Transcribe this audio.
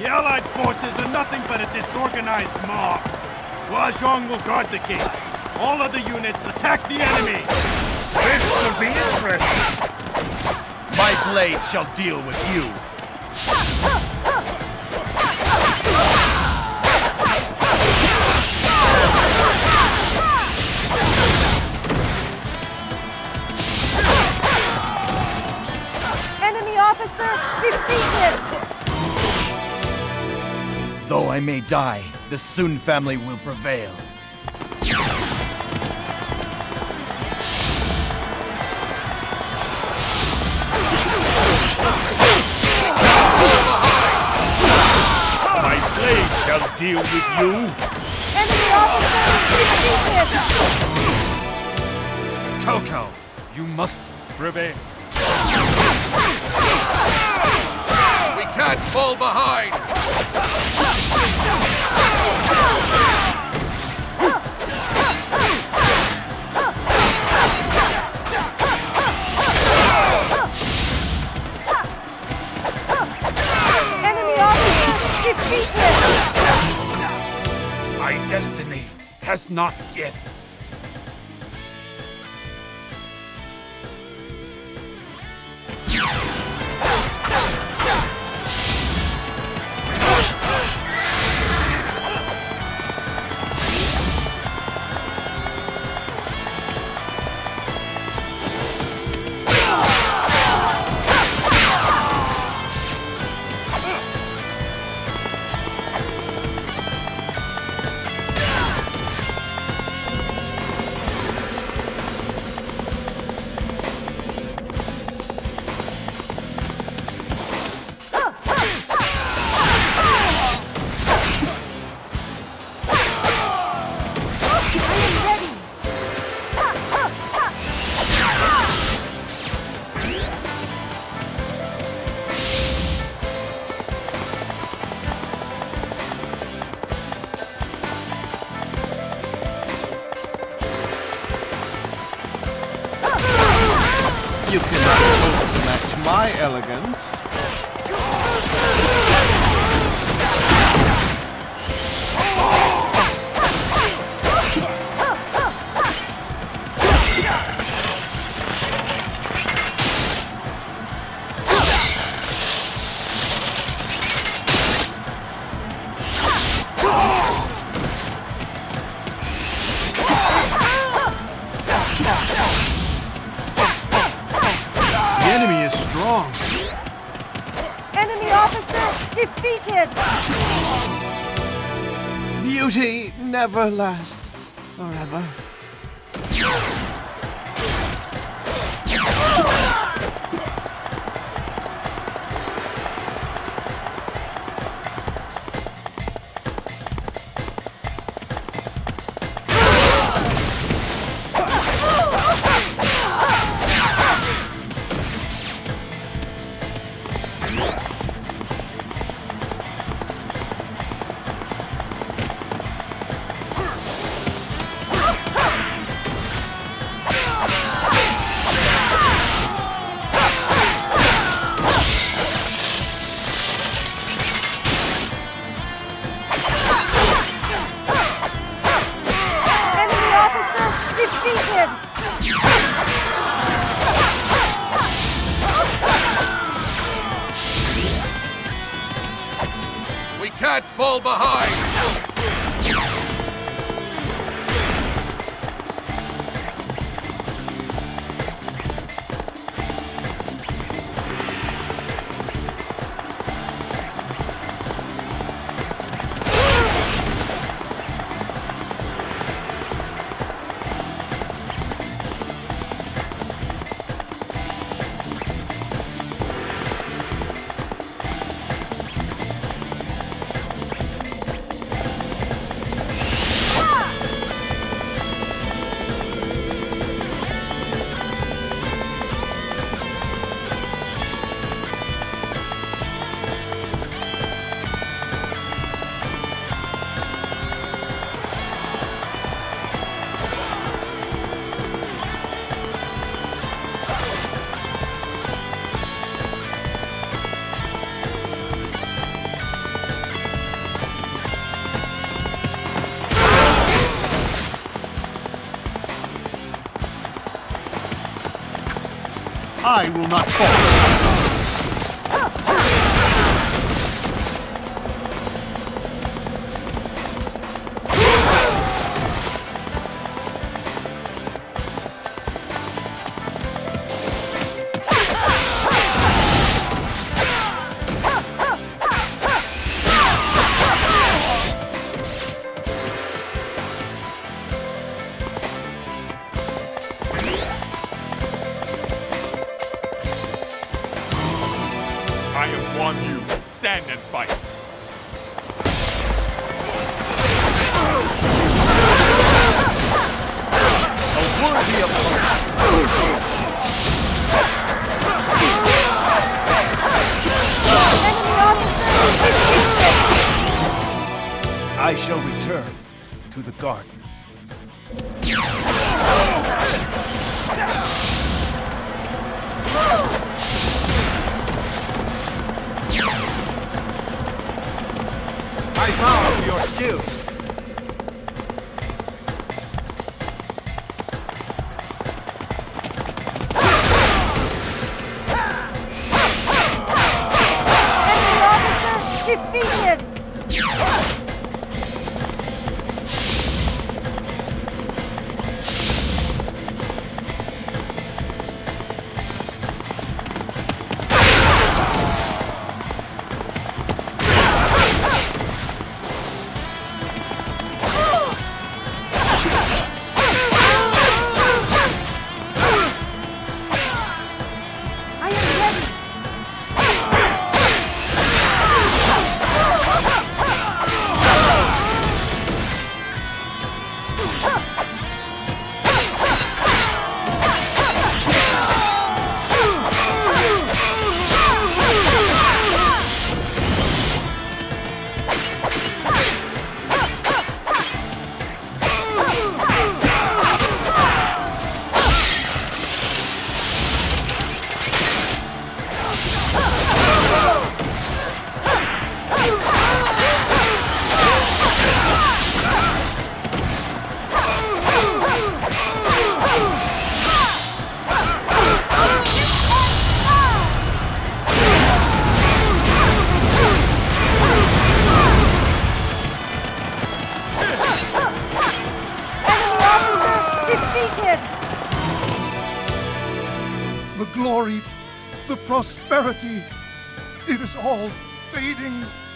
The Allied forces are nothing but a disorganized mob. Hua Zhong will guard the gate. All other units attack the enemy. This will be interesting. My blade shall deal with you. Enemy officer defeated! Though I may die, the Sun family will prevail. My blade shall deal with you. Enemy officer defeated! Coco, you must prevail. We can't fall behind. Enemy officer defeated! My destiny has not yet. You cannot hope to match my elegance. The enemy is strong. Enemy officer defeated! Beauty never lasts forever. Enemy officer defeated! We can't fall behind. I will not fall. I have won you. Stand and fight. A worthy opponent. Enemy officer defeated! I shall return to the garden. I bow to your skill. Enemy officer defeated! I am ready! Enemy officer defeated! The glory, the prosperity, it is all fading